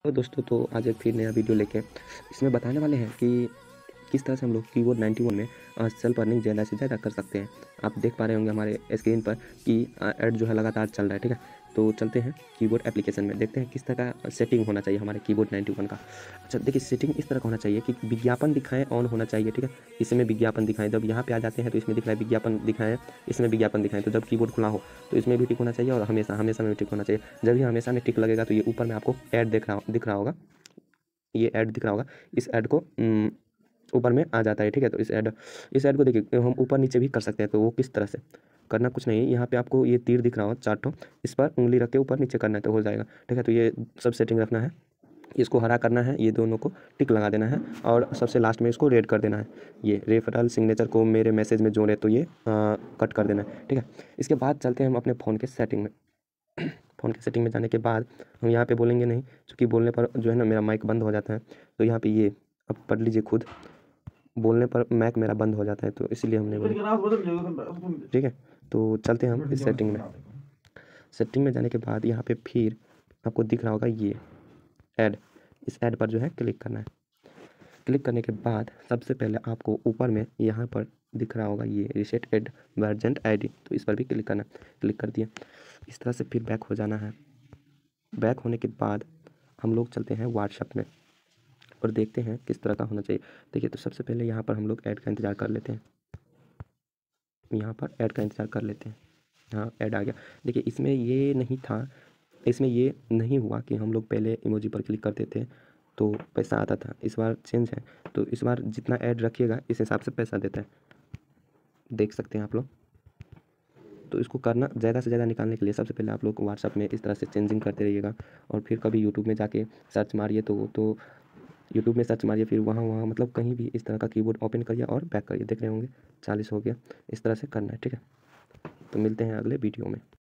तो दोस्तों, तो आज एक फिर नया वीडियो लेके इसमें बताने वाले हैं कि किस तरह से हम लोग कीबोर्ड 91 में सेल्फ अर्निंग ज़्यादा से ज़्यादा कर सकते हैं। आप देख पा रहे होंगे हमारे स्क्रीन पर कि ऐड जो है लगातार चल रहा है, ठीक है। तो चलते हैं कीबोर्ड एप्लीकेशन में, देखते हैं किस तरह का सेटिंग होना चाहिए हमारे कीबोर्ड 91 का। अच्छा देखिए, सेटिंग इस तरह का होना चाहिए कि विज्ञापन दिखाएँ ऑन होना चाहिए, ठीक है। इसमें विज्ञापन दिखाएँ, जब यहाँ पे आ जाते हैं तो इसमें दिख रहा है विज्ञापन दिखाएँ, इसमें विज्ञापन दिखाएँ। तो जब कीबोर्ड खुला हो तो इसमें भी टिक होना चाहिए और हमेशा हमेशा में भी टिक होना चाहिए। जब ये हमेशा में टिक लगेगा तो ये ऊपर में आपको ऐड दिख रहा होगा, ये ऐड दिख रहा होगा। इस ऐड को ऊपर में आ जाता है, ठीक है। तो इस ऐड को देखिए हम ऊपर नीचे भी कर सकते हैं। तो वो किस तरह से करना, कुछ नहीं है, यहाँ पे आपको ये तीर दिख रहा हो चार ठो, इस पर उंगली रख के ऊपर नीचे करना है तो हो जाएगा, ठीक है। तो ये सब सेटिंग रखना है, इसको हरा करना है, ये दोनों को टिक लगा देना है और सबसे लास्ट में इसको रेड कर देना है। ये रेफरल सिग्नेचर को मेरे मैसेज में जोड़े तो ये कट कर देना है, ठीक है। इसके बाद चलते हैं हम अपने फ़ोन के सेटिंग में। फ़ोन की सेटिंग में जाने के बाद हम यहाँ पे बोलेंगे नहीं, क्योंकि बोलने पर जो है ना मेरा माइक बंद हो जाता है। तो यहाँ पे ये अब पढ़ लीजिए खुद, बोलने पर माइक मेरा बंद हो जाता है तो इसीलिए हमने बोला, ठीक है। तो चलते हैं हम इस सेटिंग में। सेटिंग में जाने के बाद यहाँ पे फिर आपको दिख रहा होगा ये ऐड, इस ऐड पर जो है क्लिक करना है। क्लिक करने के बाद सबसे पहले आपको ऊपर में यहाँ पर दिख रहा होगा ये रीसेट एड वर्जेंट आईडी, तो इस पर भी क्लिक करना है। क्लिक कर दिए, इस तरह से फिर बैक हो जाना है। बैक होने के बाद हम लोग चलते हैं व्हाट्सएप में और देखते हैं किस तरह का होना चाहिए। देखिए, तो सबसे पहले यहाँ पर हम लोग ऐड का इंतज़ार कर लेते हैं, यहाँ पर ऐड का इंतज़ार कर लेते हैं। हाँ, ऐड आ गया। देखिए, इसमें ये नहीं था, इसमें ये नहीं हुआ कि हम लोग पहले इमोजी पर क्लिक करते थे तो पैसा आता था। इस बार चेंज है, तो इस बार जितना ऐड रखिएगा इस हिसाब से पैसा देता है, देख सकते हैं आप लोग। तो इसको करना, ज़्यादा से ज़्यादा निकालने के लिए सबसे पहले आप लोग व्हाट्सएप में इस तरह से चेंजिंग करते रहिएगा। और फिर कभी यूट्यूब में जाके सर्च मारिए, तो यूट्यूब में सर्च मारिए, फिर वहाँ वहाँ मतलब कहीं भी इस तरह का कीबोर्ड ओपन करिए और बैक करिए। देख रहे होंगे 40 हो गया, इस तरह से करना है, ठीक है। तो मिलते हैं अगले वीडियो में।